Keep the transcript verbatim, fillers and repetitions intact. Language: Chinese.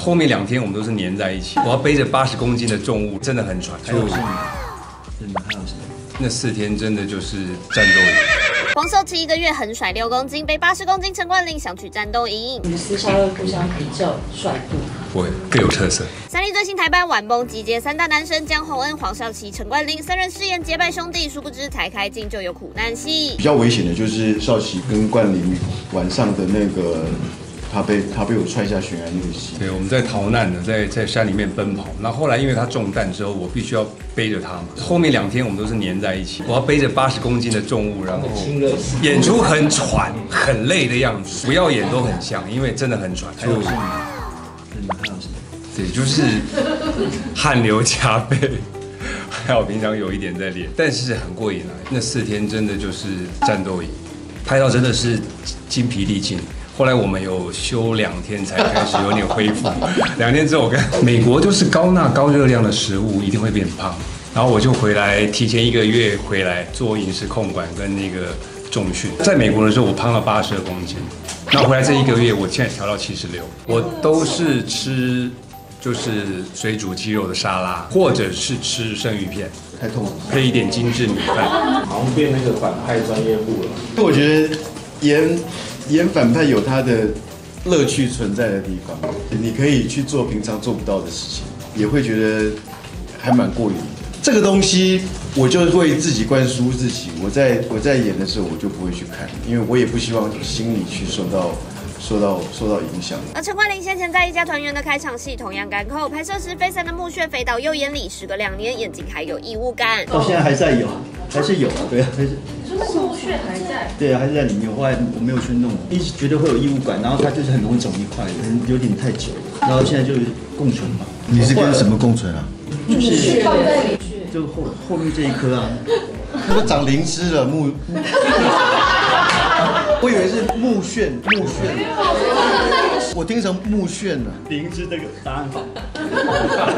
后面两天我们都是黏在一起，我要背着八十公斤的重物，真的很喘。 还有是你，还有谁？ 那四天真的就是战斗营。 黄秀琪一个月横甩六公斤，背八十公斤，陈冠霖想去战斗营。 你们私下会互相比较帅度？ 不会，各有特色。 三立最新台版晚崩集结三大男神江宏恩、黄少祺、陈冠霖三人饰演结拜兄弟，殊不知才开镜就有苦难戏。 比较危险的就是少祺跟冠霖晚上的那个。他被他被我踹下悬崖那个戏， 对，我们在逃难的，在在山里面奔跑。那后来因为他中弹之后，我必须要背着他嘛。后面两天我们都是黏在一起，我要背着八十公斤的重物，然后演出很喘、很累的样子，不要演都很像，因为真的很喘。 还有是你，还有谁？ 对，就是汗流浃背。还好平常有一点在练，但是很过瘾啊！那四天真的就是战斗营，拍到真的是精疲力尽。后来我们有休两天才开始有点恢复，两天之后我跟美国就是高钠高热量的食物一定会变胖，然后我就回来提前一个月回来做饮食控管跟那个重训。在美国的时候我胖了八十二公斤，那回来这一个月我现在调到七十六，我都是吃就是水煮鸡肉的沙拉，或者是吃生鱼片， 太痛苦， 配一点精致米饭， 好像变那个反派专业户了。 我觉得演。演反派有他的乐趣存在的地方，你可以去做平常做不到的事情，也会觉得还蛮过瘾的。这个东西我就会自己灌输自己，我在我在演的时候我就不会去看，因为我也不希望心里去受到受到受到影响。 而陈冠霖先前在一家团圆的开场戏同样赶扣，拍摄时飞散的木屑飞到右眼里，时隔两年，眼睛还有异物感。 到现在还在有，还是有啊，对啊，还是。 就是木屑还在， 对啊，还是在里面。后来我没有去弄，一直觉得会有异物感，然后它就是很容易肿一块，有点太久了。然后现在就共存嘛。 你是跟什么共存啊？ 就是就后后面这一颗啊， 那个长灵芝了木。我以为是木旋木旋，我听成木旋了。 灵芝这个答案好。